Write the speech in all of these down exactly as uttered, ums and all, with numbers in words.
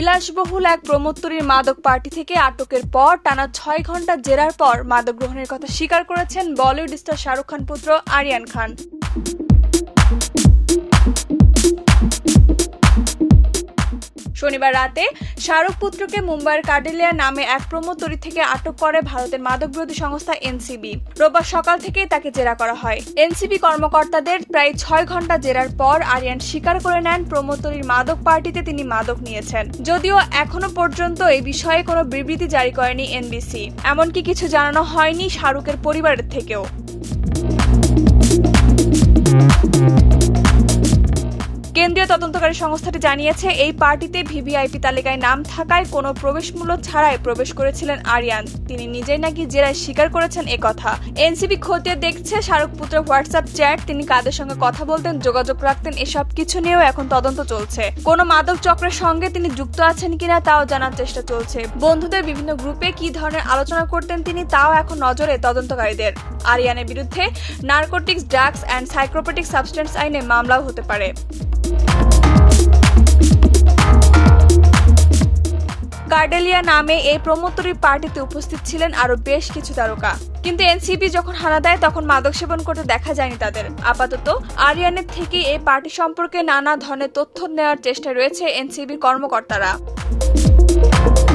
বিলাসবহুল এক প্রমোত্তরীর মাদক পার্টি থেকে আটকের পর টানা ছয় ঘন্টা জেরার পর মাদক গ্রহণের কথা স্বীকার করেছেন বলিউড স্টার শাহরুখ খান পুত্র আরিয়ান খান। শনিবার রাতে শাহরুখ পুত্রকে মুম্বাইয়ের কার্ডেলিয়া নামে এক প্রমোত্তরী থেকে আটক করে ভারতের মাদক বিরোধী সংস্থা এনসিবি। রোববার সকাল থেকেই তাকে জেরা করা হয়। এনসিবি কর্মকর্তাদের প্রায় ছয় ঘন্টা জেরার পর আরিয়ান স্বীকার করে নেন প্রমোত্তরীর মাদক পার্টিতে তিনি মাদক নিয়েছেন। যদিও এখনো পর্যন্ত এই বিষয়ে কোনো বিবৃতি জারি করেনি এনবিসি, এমনকি কিছু জানানো হয়নি শাহরুখের পরিবারের থেকেও। কেন্দ্রীয় তদন্তকারী সংস্থাটি জানিয়েছে, এই পার্টিতে ভিভিআইপি তালিকায় নাম থাকায় কোনো প্রবেশমূল্য ছাড়াই প্রবেশ করেছিলেন আরিয়ান। তিনি নিজেই নাকি জেরায় স্বীকার করেছেন একথা। এনসিবি খতিয়ে দেখছে শাহরুখ পুত্রের হোয়াটসঅ্যাপ চ্যাট, তিনি কাদের সঙ্গে কথা বলতেন, যোগাযোগ রাখতেন, এসব কিছু নিয়েও এখন তদন্ত চলছে। কোনো মাদক চক্রের সঙ্গে তিনি যুক্ত আছেন কিনা তাও জানার চেষ্টা চলছে। বন্ধুদের বিভিন্ন গ্রুপে কি ধরনের আলোচনা করতেন তিনি, তাও এখন নজরে তদন্তকারীদের। আরিয়ানের বিরুদ্ধে narcotics, drugs and psychopathic substance আইনে মামলাও হতে পারে। কার্ডেলিয়া নামে এই প্রমোত্তরী পার্টিতে উপস্থিত ছিলেন আরো বেশ কিছু তারকা, কিন্তু এনসিবি যখন হানা দেয় তখন মাদক সেবন করতে দেখা যায়নি তাদের। আপাতত আরিয়ানের থেকে এই পার্টি সম্পর্কে নানা ধরনের তথ্য নেওয়ার চেষ্টায় রয়েছে এনসিবির কর্মকর্তারা।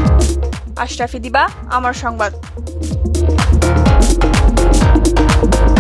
আশরাফি দিবা, আমার সংবাদ।